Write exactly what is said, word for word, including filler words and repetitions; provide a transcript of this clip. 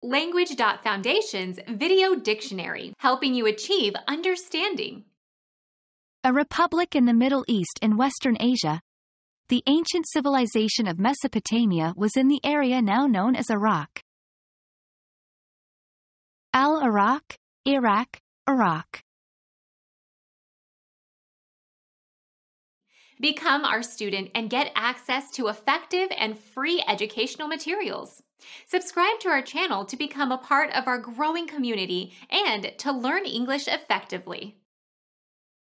Language.Foundation's Video Dictionary, helping you achieve understanding. A republic in the Middle East and Western Asia. The ancient civilization of Mesopotamia was in the area now known as Iraq. Al-Iraq, Iraq, Iraq. Become our student and get access to effective and free educational materials. Subscribe to our channel to become a part of our growing community and to learn English effectively.